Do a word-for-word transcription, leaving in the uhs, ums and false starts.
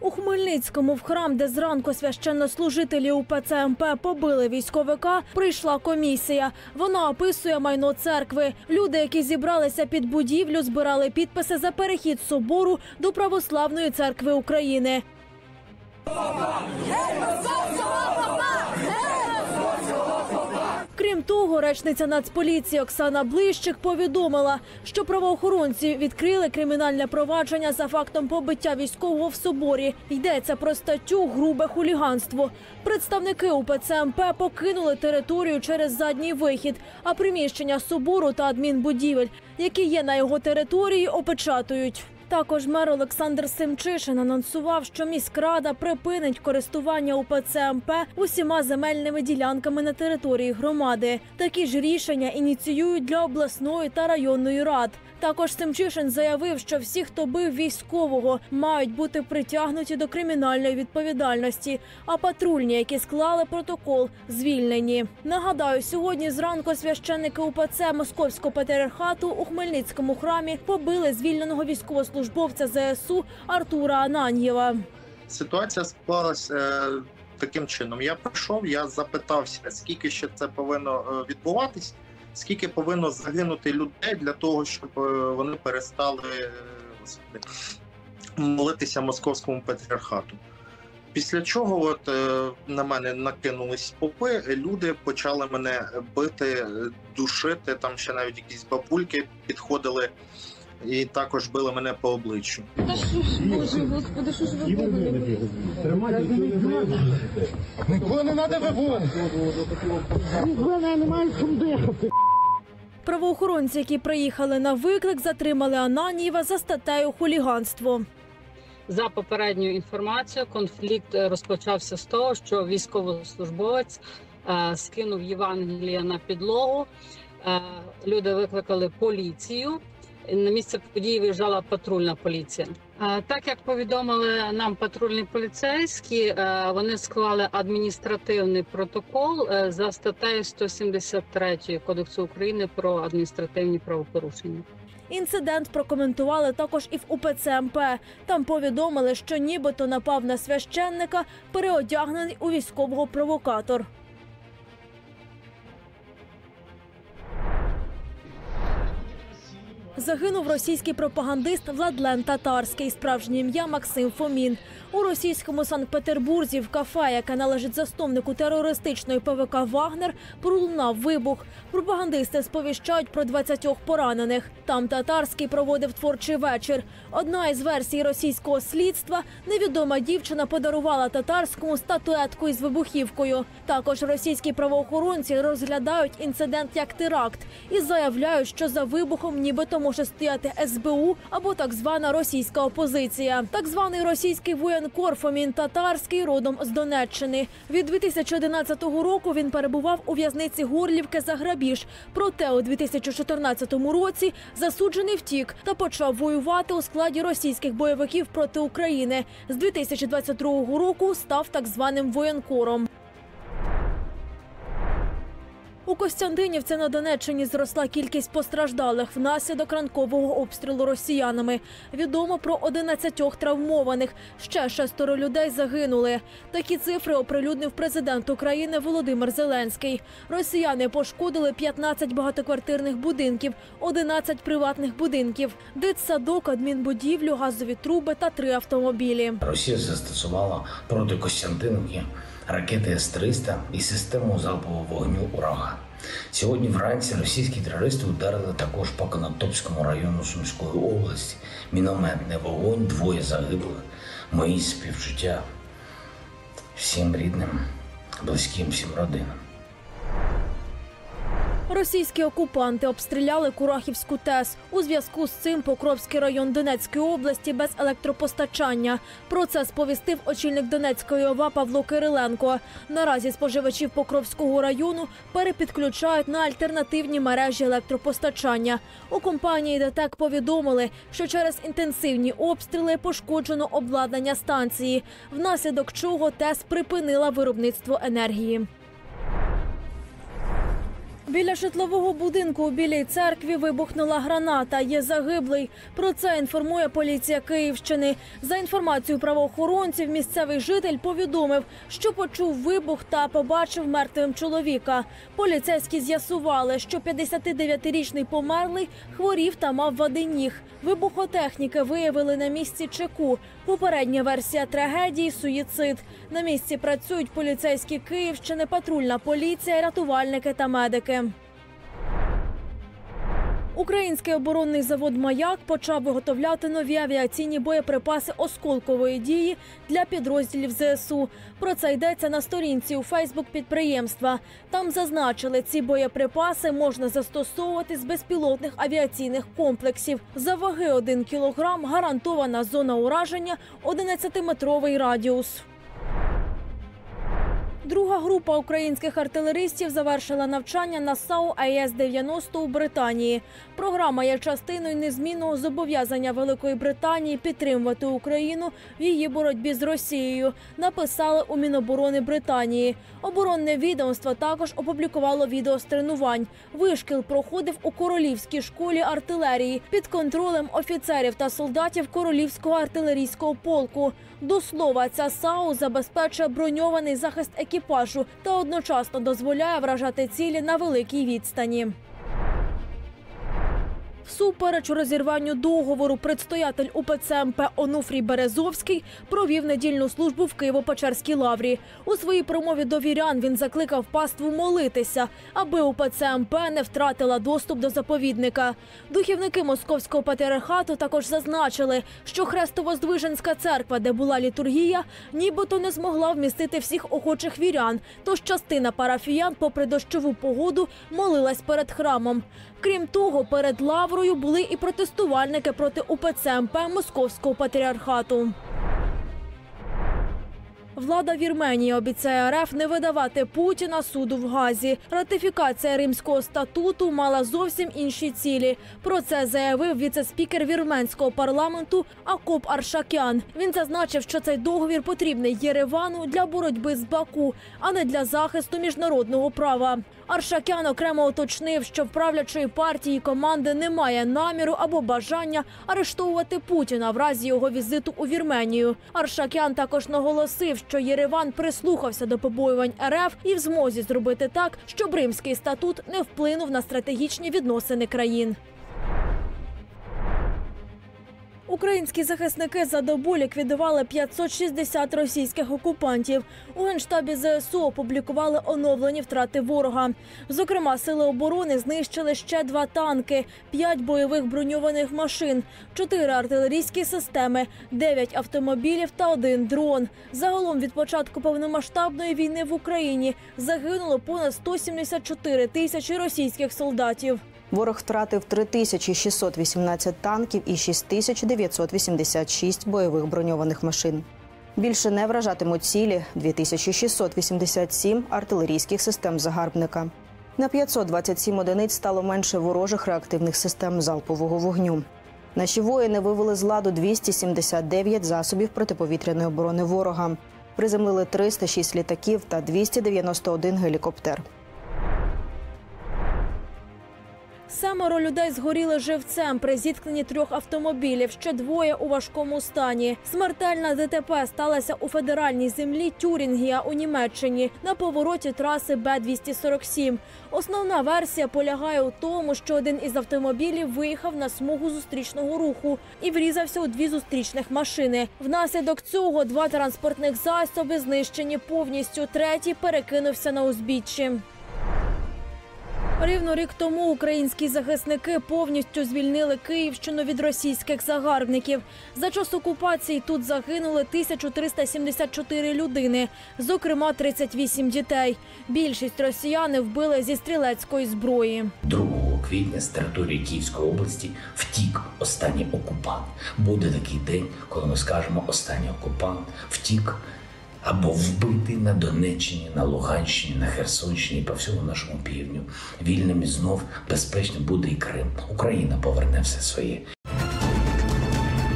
У Хмельницькому в храм, де зранку священнослужителі УПЦ МП побили військовика, прийшла комісія. Вона описує майно церкви. Люди, які зібралися під будівлю, збирали підписи за перехід собору до Православної церкви України. Крім того, речниця Нацполіції Оксана Блищик повідомила, що правоохоронці відкрили кримінальне провадження за фактом побиття військового в соборі. Йдеться про статтю «Грубе хуліганство». Представники УПЦ МП покинули територію через задній вихід, а приміщення собору та адмінбудівель, які є на його території, опечатують. Також мер Олександр Семчишин анонсував, що міськрада припинить користування УПЦ МП усіма земельними ділянками на території громади. Такі ж рішення ініціюють для обласної та районної рад. Також Семчишин заявив, що всі, хто бив військового, мають бути притягнуті до кримінальної відповідальності, а патрульні, які склали протокол, звільнені. Нагадаю, сьогодні зранку священники УПЦ Московського патріархату у Хмельницькому храмі побили звільненого військовослужбовця ЗСУ Артура Ананьєва. Ситуація склалася е, таким чином. Я прийшов, я запитався, скільки ще це повинно відбуватись, скільки повинно загинути людей для того, щоб вони перестали господи, молитися Московському патріархату. Після чого от, на мене накинулись попи, люди почали мене бити, душити, там ще навіть якісь бабульки підходили і також били мене по обличчю. Та що ж, Боже, Господи, що ж ви робите? Нікого не треба виводити. Нікого немає чим дихати. Правоохоронці, які приїхали на виклик, затримали Ананьєва за статтею «Хуліганство». За попередньою інформацією, конфлікт розпочався з того, що військовослужбовець е, скинув Євангелія на підлогу. Е, люди викликали поліцію. На місце події виїжджала патрульна поліція. Е, так як повідомили нам патрульні поліцейські, е, вони склали адміністративний протокол е, за статтею сто сімдесят три Кодексу України про адміністративні правопорушення. Інцидент прокоментували також і в УПЦ МП. Там повідомили, що нібито напав на священника, переодягнений у військового провокатор. Загинув російський пропагандист Владлен Татарський, справжнє ім'я Максим Фомін. У російському Санкт-Петербурзі в кафе, яке належить засновнику терористичної ПВК «Вагнер», пролунав вибух. Пропагандисти сповіщають про двадцятьох поранених. Там Татарський проводив творчий вечір. Одна із версій російського слідства – невідома дівчина подарувала Татарському статуетку із вибухівкою. Також російські правоохоронці розглядають інцидент як теракт і заявляють, що за вибухом нібито може стояти ес бе у або так звана російська опозиція. Так званий російський воєнкор Фомін Татарський родом з Донеччини. Від дві тисячі одинадцятого року він перебував у в'язниці Горлівки за грабіж. Проте у дві тисячі чотирнадцятому році засуджений втік та почав воювати у складі російських бойовиків проти України. З дві тисячі двадцять другого року став так званим воєнкором. У Костянтинівці на Донеччині зросла кількість постраждалих внаслідок ранкового обстрілу росіянами. Відомо про одинадцятьох травмованих. Ще шестеро людей загинули. Такі цифри оприлюднив президент України Володимир Зеленський. Росіяни пошкодили п'ятнадцять багатоквартирних будинків, одинадцять приватних будинків, дитсадок, адмінбудівлю, газові труби та три автомобілі. Росія застосувала проти Костянтинівки ракети ес триста і систему залпового вогню «Ураган». Сьогодні вранці російські терористи ударили також по Конотопському району Сумської області. Мінометний вогонь, двоє загиблих. Мої співчуття всім рідним, близьким, всім родинам. Російські окупанти обстріляли Курахівську ТЕС. У зв'язку з цим Покровський район Донецької області без електропостачання. Про це сповістив очільник Донецької ОВА Павло Кириленко. Наразі споживачів Покровського району перепідключають на альтернативні мережі електропостачання. У компанії ДТЕК повідомили, що через інтенсивні обстріли пошкоджено обладнання станції, внаслідок чого ТЕС припинила виробництво енергії. Біля житлового будинку у Білій церкві вибухнула граната. Є загиблий. Про це інформує поліція Київщини. За інформацією правоохоронців, місцевий житель повідомив, що почув вибух та побачив мертвим чоловіка. Поліцейські з'ясували, що п'ятдесятидев'ятирічний померлий хворів та мав вади ніг. Вибухотехніки виявили на місці ЧЕКу. Попередня версія трагедії – суїцид. На місці працюють поліцейські Київщини, патрульна поліція, рятувальники та медики. Український оборонний завод «Маяк» почав виготовляти нові авіаційні боєприпаси осколкової дії для підрозділів ЗСУ. Про це йдеться на сторінці у Фейсбук підприємства. Там зазначили, ці боєприпаси можна застосовувати з безпілотних авіаційних комплексів. За ваги один кілограм гарантована зона ураження – одинадцятиметровий радіус. Друга група українських артилеристів завершила навчання на САУ А Е С дев'яносто у Британії. Програма є частиною незмінного зобов'язання Великої Британії підтримувати Україну в її боротьбі з Росією, написали у Міноборони Британії. Оборонне відомство також опублікувало відео з тренувань. Вишкіл проходив у Королівській школі артилерії під контролем офіцерів та солдатів Королівського артилерійського полку. До слова, ця САУ забезпечує броньований захист екіпажу та одночасно дозволяє вражати цілі на великій відстані. Всупереч розірванню договору предстоятель У Пе Це Ем Пе Онуфрій Березовський провів недільну службу в Києво-Печерській лаврі. У своїй промові до вірян він закликав паству молитися, аби У Пе Це Ем Пе не втратила доступ до заповідника. Духівники Московського патріархату також зазначили, що Хрестово-Здвиженська церква, де була літургія, нібито не змогла вмістити всіх охочих вірян, тож частина парафіян, попри дощову погоду, молилась перед храмом. Крім того, перед лаврою були і протестувальники проти У Пе Це Ем Пе Московського патріархату. Влада Вірменії обіцяє Ер Еф не видавати Путіна суду в Гаазі. Ратифікація Римського статуту мала зовсім інші цілі. Про це заявив віце-спікер вірменського парламенту Акоп Аршакян. Він зазначив, що цей договір потрібний Єревану для боротьби з Баку, а не для захисту міжнародного права. Аршакян окремо уточнив, що в правлячої партії команди немає наміру або бажання арештовувати Путіна в разі його візиту у Вірменію. Аршакян також наголосив, що Єреван прислухався до побоювань Ер Еф і в змозі зробити так, щоб Римський статут не вплинув на стратегічні відносини країн. Українські захисники за добу ліквідували п'ятсот шістдесят російських окупантів. У Генштабі Зе Ес У опублікували оновлені втрати ворога. Зокрема, сили оборони знищили ще два танки, п'ять бойових броньованих машин, чотири артилерійські системи, дев'ять автомобілів та один дрон. Загалом від початку повномасштабної війни в Україні загинуло понад сто сімдесят чотири тисячі російських солдатів. Ворог втратив три тисячі шістсот вісімнадцять танків і шість тисяч дев'ятсот вісімдесят шість бойових броньованих машин. Більше не вражатимуть цілі дві тисячі шістсот вісімдесят сім артилерійських систем загарбника. На п'ятсот двадцять сім одиниць стало менше ворожих реактивних систем залпового вогню. Наші воїни вивели з ладу двісті сімдесят дев'ять засобів протиповітряної оборони ворога. Приземлили триста шість літаків та двісті дев'яносто один гелікоптер. Семеро людей згоріли живцем при зіткненні трьох автомобілів, ще двоє у важкому стані. Смертельна Де Те Пе сталася у федеральній землі Тюрінгія у Німеччині на повороті траси Бе двісті сорок сім. Основна версія полягає у тому, що один із автомобілів виїхав на смугу зустрічного руху і врізався у дві зустрічних машини. Внаслідок цього два транспортних засоби знищені повністю, третій перекинувся на узбіччі. Рівно рік тому українські захисники повністю звільнили Київщину від російських загарбників. За час окупації тут загинули тисячу триста сімдесят чотири людини, зокрема тридцять вісім дітей. Більшість росіяни вбили зі стрілецької зброї. другого квітня з території Київської області втік останній окупант. Буде такий день, коли ми скажемо «останній окупант втік» або вбитий на Донеччині, на Луганщині, на Херсонщині і по всьому нашому півдню. Вільним і знов безпечним буде і Крим. Україна поверне все своє.